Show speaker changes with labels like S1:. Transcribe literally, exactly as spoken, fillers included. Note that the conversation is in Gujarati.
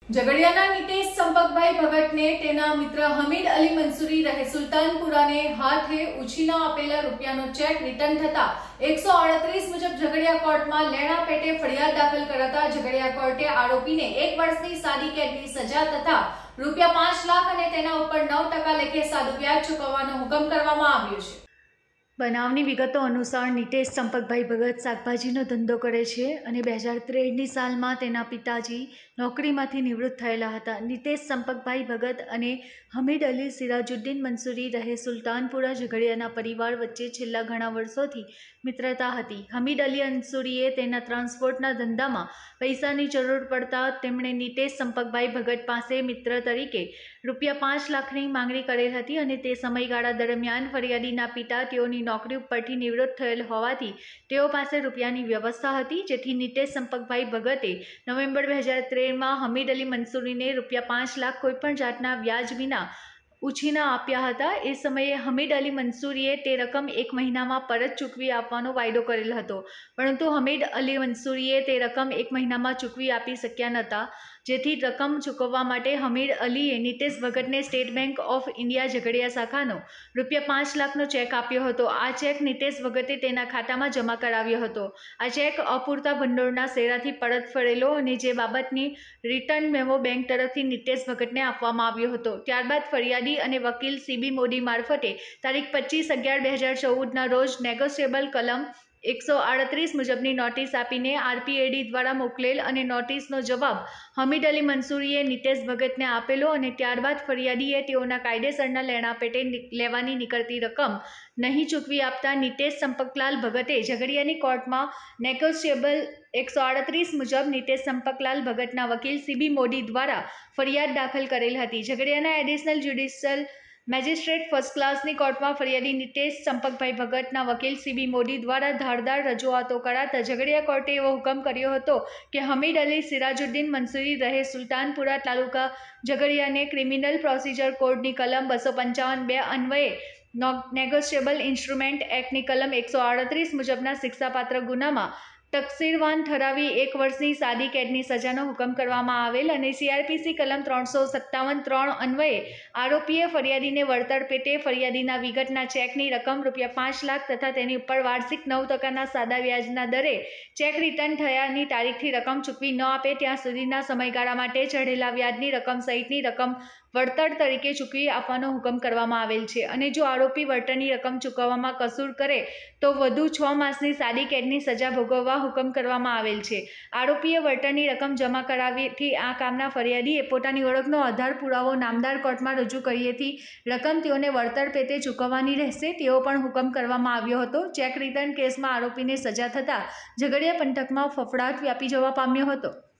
S1: ઝઘડિયાના નિતેશ ચંપકભાઈ ભગતને તેના મિત્ર હમીદ અલી મંસૂરી રહે સુલતાનપુરાને હાથે ઉછીના આપેલા રૂપિયાનો ચેક રિટર્ન થતા એકસો આડત્રીસ મુજબ ઝઘડિયા કોર્ટમાં લેણા પેટે ફરિયાદ દાખલ કરાતા ઝઘડિયા કોર્ટે આરોપીને એક વર્ષની સાદી કેદની સજા તથા રૂપિયા પાંચ લાખ અને તેના ઉપર નવ ટકા લેખે સાદું વ્યાજ ચૂકવવાનો હુકમ કરવામાં આવ્યો છે। બનાવની વિગતો અનુસાર નિતેશ ચંપકભાઈ ભગત શાકભાજીનો ધંધો કરે છે અને બે હજાર ત્રેવીસની સાલમાં તેના પિતાજી નોકરીમાંથી નિવૃત્ત થયેલા હતા। નિતેશ ચંપકભાઈ ભગત અને હમીદ અલી સિરાજુદ્દીન મંસૂરી રહે સુલતાનપુરા ઝઘડિયાના પરિવાર વચ્ચે છેલ્લા ઘણા વર્ષોથી મિત્રતા હતી। હમીદ અલી મંસૂરીએ તેના ટ્રાન્સપોર્ટના ધંધામાં પૈસાની જરૂર પડતા તેમણે નિતેશ ચંપકભાઈ ભગત પાસે મિત્ર તરીકે રૂપિયા પાંચ લાખની માંગણી કરેલ હતી અને તે સમયગાળા દરમિયાન ફરિયાદીના પિતા તેઓની નોકરી ઉપરથી નિવૃત્ત થયેલ હોવાથી તેઓ પાસે રૂપિયાની વ્યવસ્થા હતી, જેથી નિતેશ ચંપકભાઈ ભગતે નવેમ્બર બે હજાર ત્રેવીસમાં હમીદ અલી મંસૂરીને રૂપિયા પાંચ લાખ કોઈપણ જાતના વ્યાજ વિના ઉછીના આપ્યા હતા। એ સમયે હમીદ અલી મંસૂરીએ તે રકમ એક મહિનામાં પરત ચૂકવી આપવાનો વાયદો કરેલ હતો, પરંતુ હમીદ અલી મંસૂરીએ તે રકમ એક મહિનામાં ચૂકવી આપી શક્યા નહોતા, જેથી રકમ ચૂકવવા માટે હમીદ અલીએ નિતેશ ભગતને state bank of India Jhagadiya શાખાનો રૂપિયા પાંચ લાખનો ચેક આપ્યો હતો। આ ચેક નિતેશ ભગતે તેના ખાતામાં જમા કરાવ્યો હતો। આ ચેક અપૂરતા ભંડોળના શેરાથી પરત ફરેલો અને જે બાબતની રિટર્ન મેમો બેંક તરફથી નિતેશ ભગતને આપવામાં આવ્યો હતો। ત્યારબાદ ફરિયાદી અને વકીલ સીબી મોદી મારફતે તારીખ પચીસ અગિયાર બે હજાર ચૌદના રોજ નેગોશિયેબલ કલમ એકસો આડત્રીસ મુજબની નોટિસ આપીને આરપીએડી દ્વારા મોકલેલ અને નોટિસનો જવાબ હમીદ અલી મંસૂરીએ નિતેશ ભગતને આપેલો અને ત્યારબાદ ફરિયાદીએ તેઓના કાયદેસરના લેણા પેટે લેવાની નીકળતી રકમ નહીં ચૂકવી આપતા નિતેશ ચંપકલાલ ભગતે ઝઘડિયાની કોર્ટમાં નેગોશિયેબલ એકસો આડત્રીસ મુજબ નિતેશ ચંપકલાલ ભગતના વકીલ સીબી મોદી દ્વારા ફરિયાદ દાખલ કરેલ હતી। ઝઘડિયાના એડિશનલ જ્યુડિશિયલ મેજિસ્ટ્રેટ ફર્સ્ટ ક્લાસની કોર્ટમાં ફરિયાદી નિતેશ ચંપકભાઈ ભગતના વકીલ સીબી મોદી દ્વારા ધારદાર રજૂઆતો કરાતા ઝઘડિયા કોર્ટે એવો હુકમ કર્યો હતો કે હમીદ અલી સિરાજુદ્દીન મંસૂરી રહે સુલતાનપુરા તાલુકા ઝઘડિયાને ક્રિમિનલ પ્રોસિજર કોડની કલમ બસો પંચાવન બે અન્વયે નેગોશિયેબલ ઇન્સ્ટ્રુમેન્ટ એક્ટની કલમ એકસો આડત્રીસ મુજબના શિક્ષાપાત્ર ગુનામાં તકસીરવાન ઠરાવી એક વર્ષની સાદી કેદની સજાનો હુકમ કરવામાં આવેલ અને સીઆરપીસી કલમ ત્રણસો સત્તાવન ત્રણ અન્વયે આરોપીએ ફરિયાદીને વળતર પેટે ફરિયાદીના વિગતના ચેકની રકમ રૂપિયા પાંચ લાખ તથા તેની ઉપર વાર્ષિક નવ ટકાના સાદા વ્યાજના દરે ચેક રિટર્ન થયાની તારીખથી રકમ ચૂકવી ન આપે ત્યાં સુધીના સમયગાળા માટે ચઢેલા વ્યાજની રકમ સહિતની રકમ વળતર તરીકે ચૂકવી આપવાનો હુકમ કરવામાં આવેલ છે અને જો આરોપી વળતરની રકમ ચૂકવવામાં કસૂર કરે તો વધુ છ માસની સાદી કેદની સજા ભોગવવા હુકમ કરવામાં આવેલ છે। આરોપીએ વળતરની રકમ જમા કરાવીથી આ કામના ફરિયાદીએ પોતાની ઓળખનો આધાર પુરાવો નામદાર કોર્ટમાં રજૂ કર્યેથી રકમ તેઓને વળતર પેટે ચૂકવવાની રહેશે તેવો પણ હુકમ કરવામાં આવ્યો હતો। ચેક રિટર્ન કેસમાં આરોપીને સજા થતાં ઝઘડિયા પંથકમાં ફફડાટ વ્યાપી જવા પામ્યો હતો।